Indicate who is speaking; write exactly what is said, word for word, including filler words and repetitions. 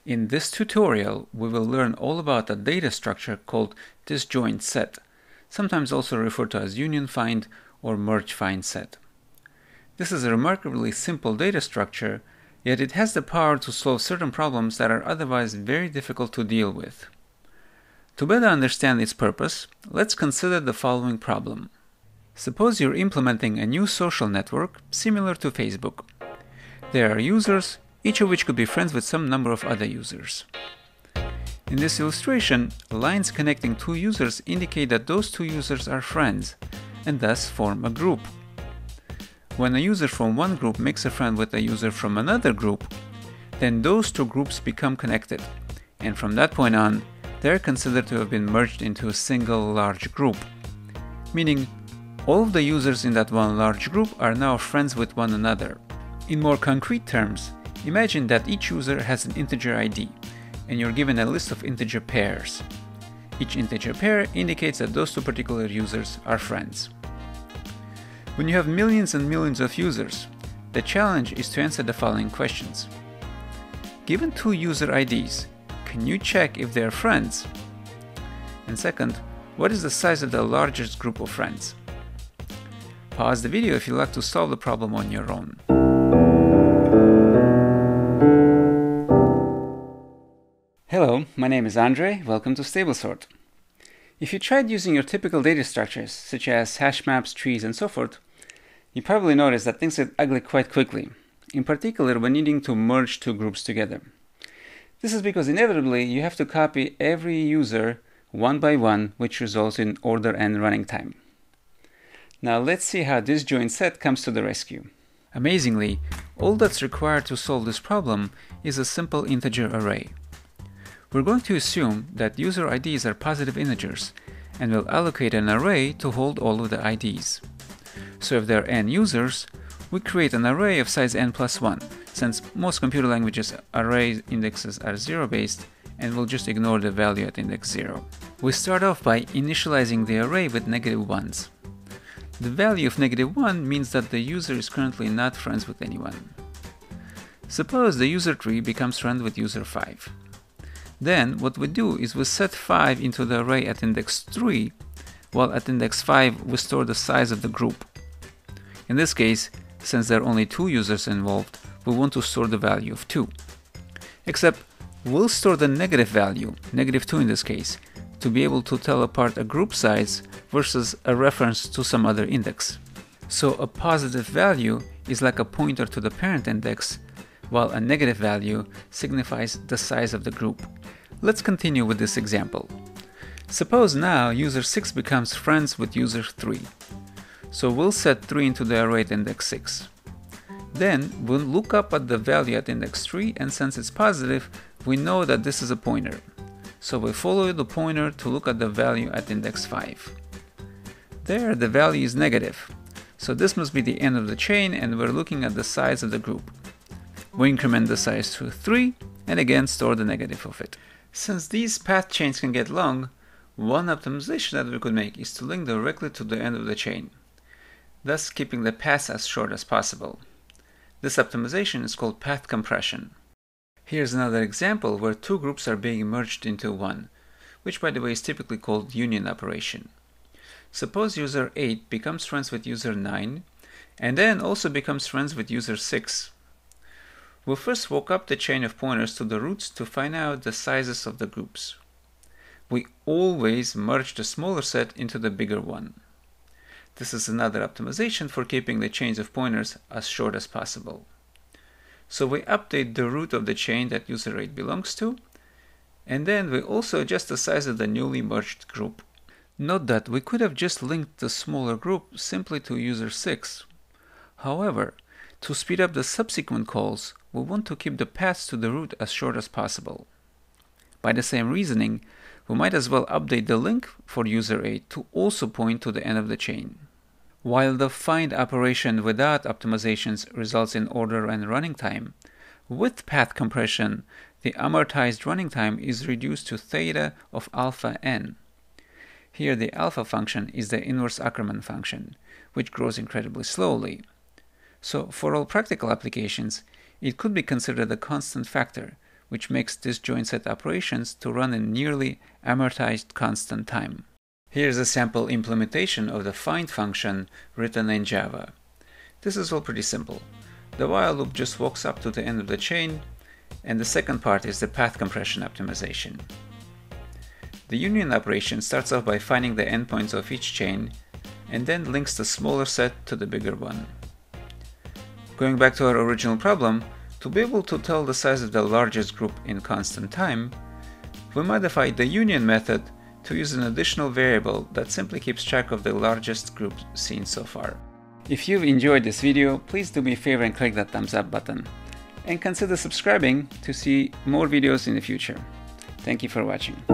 Speaker 1: In this tutorial, we will learn all about a data structure called Disjoint-Set, sometimes also referred to as union find or merge find set. This is a remarkably simple data structure, yet it has the power to solve certain problems that are otherwise very difficult to deal with. To better understand its purpose, let's consider the following problem. Suppose you're implementing a new social network similar to Facebook. There are users, each of which could be friends with some number of other users. In this illustration, lines connecting two users indicate that those two users are friends, and thus form a group. When a user from one group makes a friend with a user from another group, then those two groups become connected, and from that point on, they're considered to have been merged into a single large group, meaning all of the users in that one large group are now friends with one another. In more concrete terms, imagine that each user has an integer I D, and you're given a list of integer pairs. Each integer pair indicates that those two particular users are friends. When you have millions and millions of users, the challenge is to answer the following questions. Given two user I Ds, can you check if they are friends? And second, what is the size of the largest group of friends? Pause the video if you'd like to solve the problem on your own. Hello, my name is Andre. Welcome to StableSort. If you tried using your typical data structures, such as hash maps, trees, and so forth, you probably noticed that things get ugly quite quickly, in particular when needing to merge two groups together. This is because inevitably you have to copy every user one by one, which results in order and running time. Now let's see how Disjoint-Set comes to the rescue. Amazingly, all that's required to solve this problem is a simple integer array. We're going to assume that user I Ds are positive integers, and we'll allocate an array to hold all of the I Ds. So if there are n users, we create an array of size n plus one, since most computer languages array indexes are zero-based, and we'll just ignore the value at index zero. We start off by initializing the array with negative ones. The value of negative one means that the user is currently not friends with anyone. Suppose the user three becomes friends with user five. Then what we do is we set five into the array at index three, while at index five we store the size of the group. In this case, since there are only two users involved, we want to store the value of two. Except we'll store the negative value, negative two in this case, to be able to tell apart a group size versus a reference to some other index. So a positive value is like a pointer to the parent index, while a negative value signifies the size of the group. Let's continue with this example. Suppose now user six becomes friends with user three. So we'll set three into the array at index six. Then we'll look up at the value at index three, and since it's positive, we know that this is a pointer. So we follow the pointer to look at the value at index five. There, the value is negative. So this must be the end of the chain, and we're looking at the size of the group. We increment the size to three, and again store the negative of it. Since these path chains can get long, one optimization that we could make is to link directly to the end of the chain, thus keeping the paths as short as possible. This optimization is called path compression. Here's another example where two groups are being merged into one, which by the way is typically called union operation. Suppose user eight becomes friends with user nine, and then also becomes friends with user six. We'll first walk up the chain of pointers to the roots to find out the sizes of the groups. We always merge the smaller set into the bigger one. This is another optimization for keeping the chains of pointers as short as possible. So we update the root of the chain that user eight belongs to, and then we also adjust the size of the newly merged group. Note that we could have just linked the smaller group simply to user six. However, to speed up the subsequent calls, we want to keep the paths to the root as short as possible. By the same reasoning, we might as well update the link for user eight to also point to the end of the chain. While the find operation without optimizations results in order and running time, with path compression, the amortized running time is reduced to theta of alpha n. Here the alpha function is the inverse Ackermann function, which grows incredibly slowly. So for all practical applications, it could be considered a constant factor, which makes disjoint-set operations to run in nearly amortized constant time. Here's a sample implementation of the find function written in Java. This is all pretty simple. The while loop just walks up to the end of the chain, and the second part is the path compression optimization. The union operation starts off by finding the endpoints of each chain, and then links the smaller set to the bigger one. Going back to our original problem, to be able to tell the size of the largest group in constant time, we modified the union method to use an additional variable that simply keeps track of the largest group seen so far. If you've enjoyed this video, please do me a favor and click that thumbs up button. And consider subscribing to see more videos in the future. Thank you for watching.